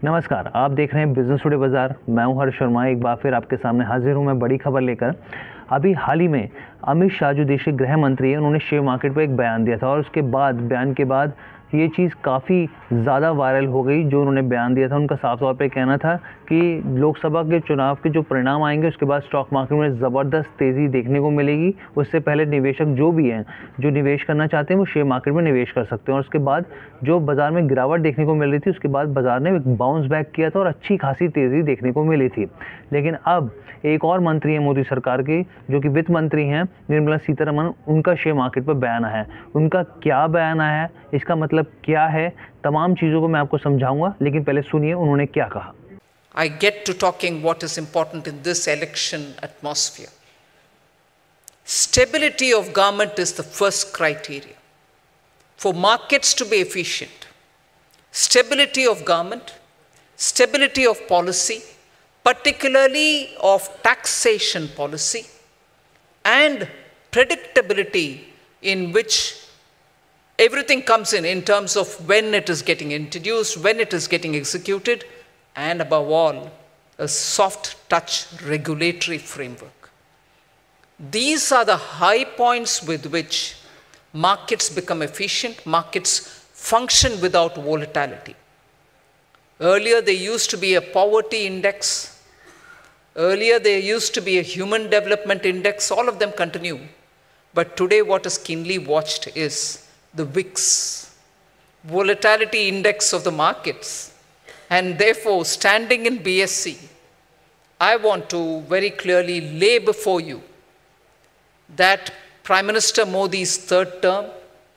नमस्कार, आप देख रहे हैं बिजनेस टुडे बाजार। मैं हूं हर्ष शर्मा, एक बार फिर आपके सामने हाजिर हूं मैं बड़ी खबर लेकर। अभी हाल ही में अमित शाह जो देश के गृह मंत्री हैं, उन्होंने शेयर मार्केट पर एक बयान दिया था और उसके बाद बयान के बाद ये चीज़ काफ़ी ज़्यादा वायरल हो गई। जो उन्होंने बयान दिया था, उनका साफ तौर पे कहना था कि लोकसभा के चुनाव के जो परिणाम आएंगे उसके बाद स्टॉक मार्केट में ज़बरदस्त तेज़ी देखने को मिलेगी। उससे पहले निवेशक जो भी हैं, जो निवेश करना चाहते हैं, वो शेयर मार्केट में निवेश कर सकते हैं। और उसके बाद जो बाज़ार में गिरावट देखने को मिल रही थी, उसके बाद बाज़ार ने एक बाउंस बैक किया था और अच्छी खासी तेज़ी देखने को मिली थी। लेकिन अब एक और मंत्री हैं मोदी सरकार के, जो कि वित्त मंत्री हैं, निर्मला सीतारमण, उनका शेयर मार्केट पर बयान आया है। उनका क्या बयान आया है, इसका मतलब क्या है, तमाम चीज़ों को मैं आपको समझाऊंगा, लेकिन पहले सुनिए उन्होंने क्या कहा। I get to talking what is important in this election atmosphere. Stability of government is the first criteria for markets to be efficient. Stability of government, stability of policy, particularly of taxation policy, and predictability in which everything comes in terms of when it is getting introduced, when it is getting executed, and above all, a soft touch regulatory framework. These are the high points with which markets become efficient, markets function without volatility. Earlier there used to be a poverty index, earlier there used to be a human development index, all of them continue. But today what is keenly watched is the VIX, volatility index of the markets. And therefore, standing in BSE, I want to very clearly lay before you that Prime Minister Modi's third term,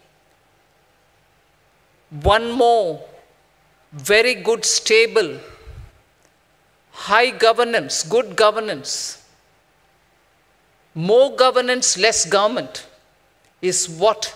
one more very good, stable, high governance, good governance, more governance, less government is what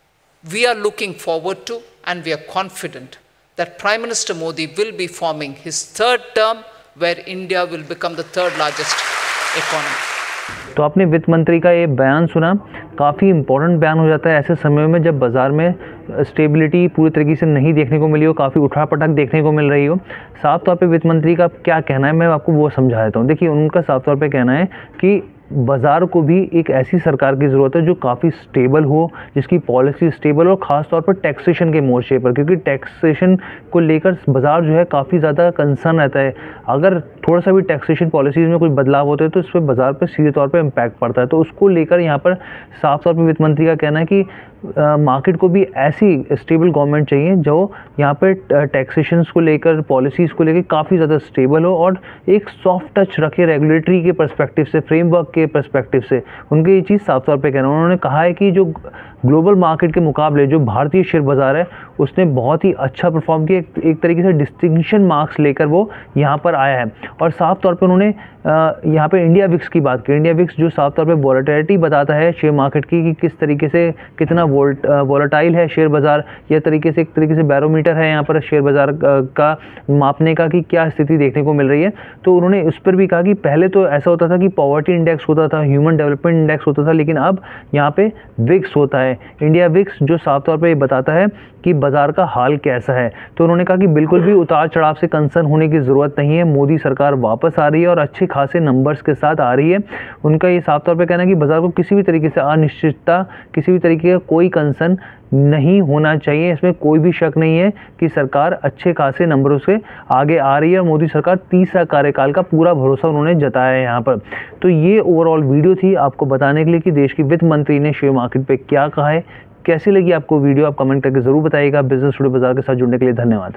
we are looking forward to, and we are confident that Prime Minister Modi will be forming his third term where India will become the third largest economy. तो आपने वित्त मंत्री का ये बयान सुना, काफ़ी important बयान हो जाता है ऐसे समय में जब बाज़ार में स्टेबिलिटी पूरी तरीके से नहीं देखने को मिली हो, काफ़ी उठापटक देखने को मिल रही हो। साफ तौर पे वित्त मंत्री का क्या कहना है, मैं आपको वो समझा देता हूँ। देखिए, उनका साफ तौर पे कहना है कि बाज़ार को भी एक ऐसी सरकार की ज़रूरत है जो काफ़ी स्टेबल हो, जिसकी पॉलिसी स्टेबल हो, ख़ास तौर पर टैक्सेशन के मोर्चे पर, क्योंकि टैक्सेशन को लेकर बाज़ार जो है काफ़ी ज़्यादा कंसर्न रहता है। अगर थोड़ा सा भी टैक्सेशन पॉलिसीज़ में कुछ बदलाव होते हैं तो इस पर बाज़ार पर सीधे तौर पर इम्पैक्ट पड़ता है। तो उसको लेकर यहाँ पर साफ तौर पर वित्त मंत्री का कहना है कि मार्केट को भी ऐसी स्टेबल गवर्नमेंट चाहिए जो यहाँ पर टैक्सेशंस को लेकर, पॉलिसीज़ को लेकर काफ़ी ज़्यादा स्टेबल हो और एक सॉफ्ट टच रखे रेगुलेटरी के पर्सपेक्टिव से, फ्रेमवर्क के पर्सपेक्टिव से। उनके ये चीज़ साफ तौर पे कहना है। उन्होंने कहा है कि जो ग्लोबल मार्केट के मुकाबले जो भारतीय शेयर बाज़ार है, उसने बहुत ही अच्छा परफॉर्म किया, एक तरीके से डिस्टिंक्शन मार्क्स लेकर वो यहाँ पर आया है। और साफ तौर पे उन्होंने यहाँ पे इंडिया विक्स की बात की। इंडिया विक्स जो साफ तौर पे वॉलेटिलिटी बताता है शेयर मार्केट की, कि किस तरीके से कितना वॉलेटाइल है शेयर बाज़ार, या तरीके से एक तरीके से बैरोमीटर है यहाँ पर शेयर बाज़ार का मापने का कि क्या स्थिति देखने को मिल रही है। तो उन्होंने उस पर भी कहा कि पहले तो ऐसा होता था कि पॉवर्टी इंडेक्स होता था, ह्यूमन डेवलपमेंट इंडेक्स होता था, लेकिन अब यहाँ पे विक्स होता है, इंडिया विक्स, जो साफ तौर पर ये बताता है कि बाज़ार का हाल कैसा है। तो उन्होंने कहा कि बिल्कुल भी उतार चढ़ाव से कंसर्न होने की ज़रूरत नहीं है, मोदी सरकार वापस आ रही है और अच्छे खासे नंबर्स के साथ आ रही है। उनका ये साफ तौर पे कहना है कि बाज़ार को किसी भी तरीके से अनिश्चितता, किसी भी तरीके का कोई कंसर्न नहीं होना चाहिए। इसमें कोई भी शक नहीं है कि सरकार अच्छे खासे नंबरों से आगे आ रही है और मोदी सरकार तीसरा कार्यकाल का पूरा भरोसा उन्होंने जताया है यहाँ पर। तो ये ओवरऑल वीडियो थी आपको बताने के लिए कि देश की वित्त मंत्री ने शेयर मार्केट पे क्या कहा है। कैसी लगी आपको वीडियो, आप कमेंट करके ज़रूर बताइएगा। बिजनेस टुडे बाजार के साथ जुड़ने के लिए धन्यवाद।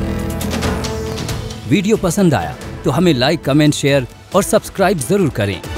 वीडियो पसंद आया तो हमें लाइक, कमेंट, शेयर और सब्सक्राइब जरूर करें।